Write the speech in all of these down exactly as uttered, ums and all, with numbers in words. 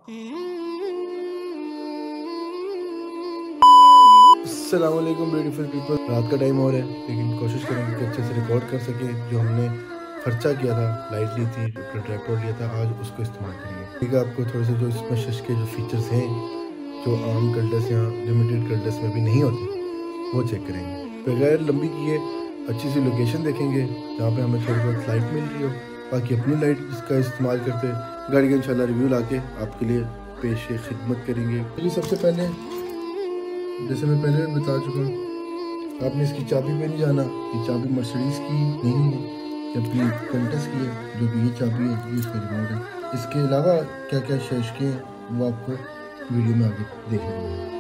अस्सलाम वालेकुम beautiful people. रात का टाइम हो रहा है लेकिन कोशिश करेंगे कि अच्छे से रिकॉर्ड कर सके। जो हमने खर्चा किया था, लाइट ली थी, अपना ट्राइपॉड लिया था, आज उसको इस्तेमाल करेंगे। ठीक है, आपको थोड़े से जो इसमें शश के जो फीचर्स हैं जो आम कल्डस या लिमिटेड कल्डस में भी नहीं होते वो चेक करेंगे। बगैर लंबी किए अच्छी सी लोकेशन देखेंगे जहाँ पे हमें थोड़ी बहुत लाइट मिल रही हो, बाकी अपनी लाइट इसका इस्तेमाल करते गाड़ी का इंशाल्लाह रिव्यू लाके आपके लिए पेश खिदमत करेंगे। चलिए, सबसे पहले जैसे मैं पहले बता चुका हूँ, आपने इसकी चाबी पे नहीं जाना। ये चाबी मर्सिडीज़ की नहीं है, जबकि कंटस की है, जो कि ये चाबी है, ये इसका रिमोट है। इसके अलावा क्या क्या शेष के वो आपको वीडियो में आगे देखने को मिलेगा।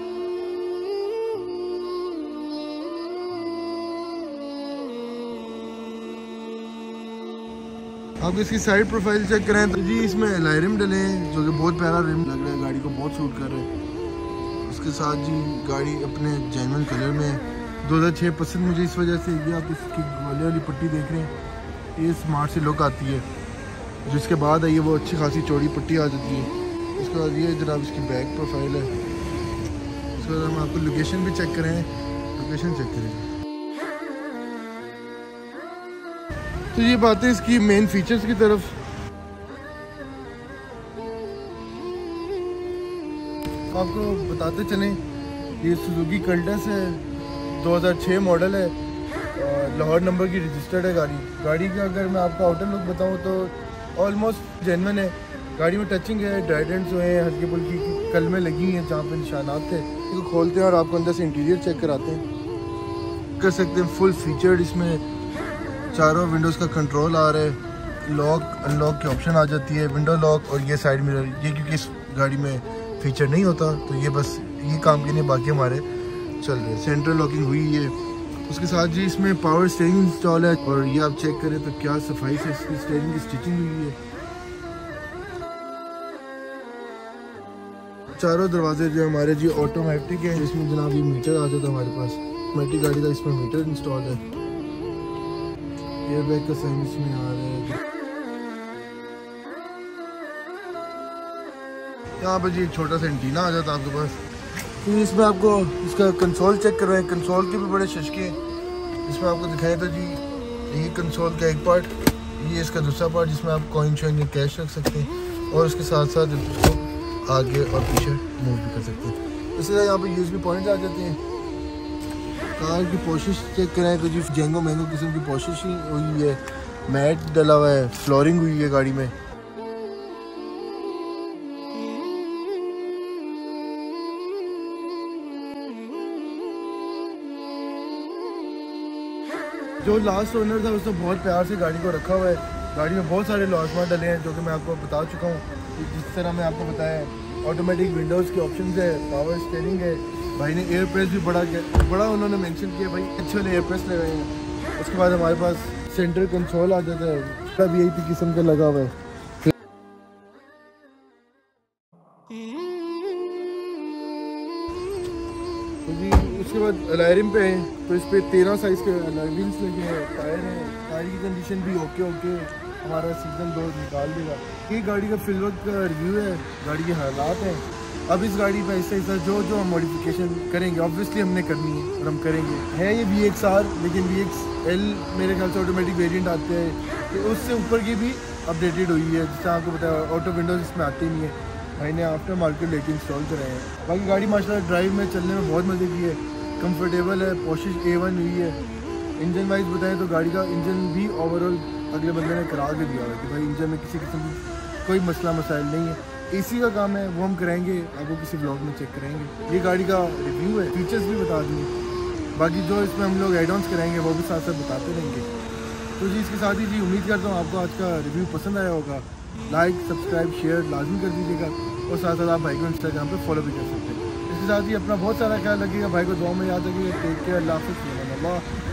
आप इसकी साइड प्रोफाइल चेक करें तो जी इसमें एलॉय रिम डले हैं, जो कि बहुत प्यारा रिम लग रहा है, गाड़ी को बहुत सूट कर रहे हैं। उसके साथ जी गाड़ी अपने जेन्युइन कलर में है। दो हज़ार छह पसंद मुझे इस वजह से, ये आप इसकी वाले वाली पट्टी देख रहे हैं, ये स्मार्ट सी लुक आती है। जिसके बाद है ये वो अच्छी खासी चौड़ी पट्टी आ जाती है। उसके बाद ये जनाब इसकी बैक प्रोफाइल है। उसके बाद हम आपको लोकेशन भी चेक करें, लोकेशन चेक करें तो ये बातें इसकी मेन फीचर्स की तरफ। आपको बताते चलें, ये सुजुकी कल्टस है, दो हज़ार छह मॉडल है, लाहौर नंबर की रजिस्टर्ड है गाड़ी। गाड़ी का अगर मैं आपको आउटर लुक बताऊं तो ऑलमोस्ट जेन्युइन है। गाड़ी में टचिंग है, ड्राइडेंट्स हुए हैं, हल्की फुल्की कलमें लगी हैं जहाँ पे निशानात थे। इसको खोलते हैं और आपको अंदर से इंटीरियर चेक कराते हैं, कर सकते हैं। फुल फीचर्ड इसमें चारों विंडोज़ का कंट्रोल आ रहा है, लॉक अनलॉक की ऑप्शन आ जाती है, विंडो लॉक और ये साइड मिरर। ये क्योंकि इस गाड़ी में फीचर नहीं होता तो ये बस ये काम के लिए बाकी हमारे चल रहे हैं। सेंट्रल लॉकिंग हुई है। उसके साथ जी इसमें पावर स्टीयरिंग इंस्टॉल है, और ये आप चेक करें तो क्या सफाई से इसकी स्टीयरिंग की स्टिचिंग हुई है। चारों दरवाजे जो हमारे जी ऑटोमेटिक है। इसमें जनाब ये मीटर आ जाता है हमारे पास, ऑटोमेटिक गाड़ी का इसमें मीटर इंस्टॉल है। एयरबैग का साइन इसमें आ रहा है। यहाँ पर जी छोटा सा एंटीना आ जाता है आपके पास। फिर इसमें आपको इसका कंसोल चेक कर रहे हैं, कंसोल के भी बड़े शशके हैं। इसमें आपको दिखाएं तो जी ये कंसोल का एक पार्ट, ये इसका दूसरा पार्ट जिसमें आप कॉइन शॉइन या कैश रख सकते हैं, और उसके साथ साथ इसको आगे और पीछे मूव भी कर सकते हैं। इसलिए यहाँ पर यूएसबी पॉइंट आ जाते हैं। कार की पोशिश चेक करें तो जी जेंगो मैंगो किस्म की पोशिश ही हुई है, मैट डला हुआ है, फ्लोरिंग हुई है गाड़ी में। जो लास्ट ओनर था उसने बहुत प्यार से गाड़ी को रखा हुआ है। गाड़ी में बहुत सारे लॉसमार्ट डले हैं जो कि मैं आपको बता चुका हूँ। जिस तरह मैं आपको बताया, ऑटोमेटिक विंडोज़ के ऑप्शन है, पावर स्टीयरिंग है। भाई ने एयर प्रेस भी बड़ा बड़ा उन्होंने मेंशन किया, भाई अच्छे वाले एयर प्रेस लगाए हैं। उसके बाद हमारे पास सेंटर कंसोल आ जाता है, उसका भी यही किस्म का लगा हुआ है। तो जी उसके बाद एलॉय रिम पे है, तो इस पर तेरह साइज़ के एलॉय व्हील्स लगे हैं। टायर है, टायर की कंडीशन भी ओके ओके हमारा सीजन दो निकाल देगा। ये गाड़ी का फिल वक्त का रिव्यू है, गाड़ी के हालात हैं। अब इस गाड़ी पर ऐसा ऐसा जो जो हम मॉडिफिकेशन करेंगे ऑब्वियसली हमने करनी है और हम करेंगे। है ये वी एक्स आर, लेकिन वी एक्स एल मेरे ख्याल से ऑटोमेटिक वेरिएंट आते हैं, तो उससे ऊपर की भी अपडेटेड हुई है। जिससे आपको पता है ऑटो विंडोज़ इसमें आते नहीं है, भाई ने आफ्टर मार्केट लेके इंस्टॉल कराए हैं। बाकी गाड़ी माशाल्लाह ड्राइव में चलने में बहुत मज़े की है, कंफर्टेबल है, पोशिश ए वन हुई है। इंजन वाइज बताएं तो गाड़ी का इंजन भी ओवरऑल अगले बंदे ने करा के दिया है कि भाई इंजन में किसी किस्म की कोई मसला मसाइल नहीं है। एसी का काम है वो हम कराएंगे, आपको किसी ब्लॉग में चेक करेंगे। ये गाड़ी का रिव्यू है, फीचर्स भी बता देंगे, बाकी जो इसमें हम लोग एड ऑन्स कराएंगे वो भी साथ साथ बताते रहेंगे। तो जी इसके साथ ही जी उम्मीद करता हूँ आपको आज का रिव्यू पसंद आया होगा। लाइक सब्सक्राइब शेयर लाजमी कर दीजिएगा, और साथ साथ आप भाई को इंस्टाग्राम पे फॉलो भी कर सकते हैं। इसके साथ ही अपना बहुत सारा ख्याल रखिएगा, भाई को दुआ में याद रखिएगा। टेक केयर, अल्लाह हाफ़िज़।